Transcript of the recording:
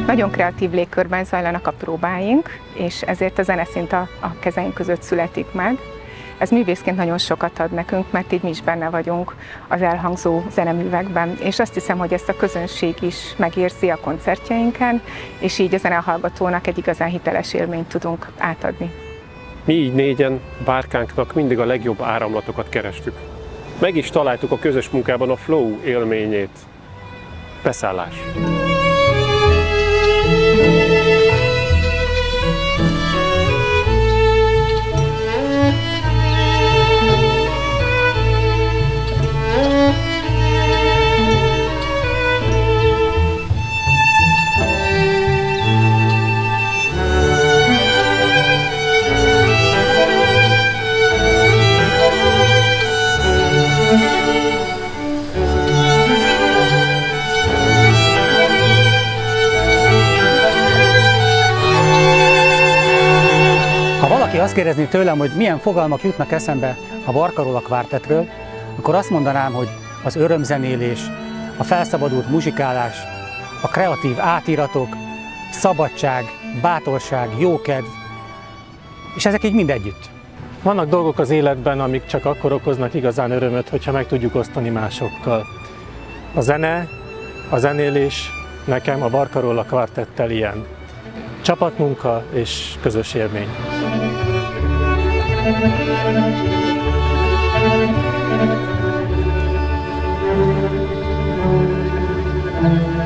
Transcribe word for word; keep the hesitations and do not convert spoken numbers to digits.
Nagyon kreatív légkörben zajlanak a próbáink, és ezért a zeneszint a, a kezeink között születik meg. Ez művészként nagyon sokat ad nekünk, mert így mi is benne vagyunk az elhangzó zeneművekben, és azt hiszem, hogy ezt a közönség is megérzi a koncertjeinken, és így a zenehallgatónak egy igazán hiteles élményt tudunk átadni. Mi így négyen bárkánknak mindig a legjobb áramlatokat kerestük. Meg is találtuk a közös munkában a flow élményét. Beszállás. Ha valaki azt kérdezni tőlem, hogy milyen fogalmak jutnak eszembe a Barcarola Quartetről, akkor azt mondanám, hogy az örömzenélés, a felszabadult muzsikálás, a kreatív átiratok, szabadság, bátorság, jókedv, és ezek így mind együtt. Vannak dolgok az életben, amik csak akkor okoznak igazán örömöt, hogyha meg tudjuk osztani másokkal. A zene, a zenélés nekem a Barcarola Quartettel ilyen. Csapatmunka és közös élmény. Thank you.